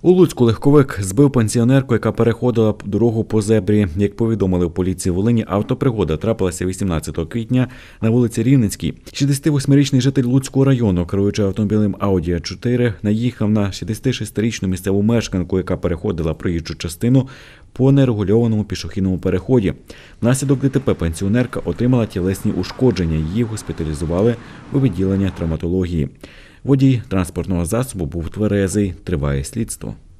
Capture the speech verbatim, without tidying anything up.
У Луцьку легковик збив пенсіонерку, яка переходила дорогу по зебрі. Як повідомили в поліції Волині, автопригода трапилася вісімнадцятого квітня на вулиці Рівненській. шістдесятивосьмирічний житель Луцького району, керуючи автомобілем Audi а чотири, наїхав на шістдесятишестирічну місцеву мешканку, яка переходила проїжджу частину по нерегульованому пішохідному переході. Внаслідок ДТП пенсіонерка отримала тілесні ушкодження. Її госпіталізували у відділення травматології. Водій транспортного засобу був тверезий. Триває слідство.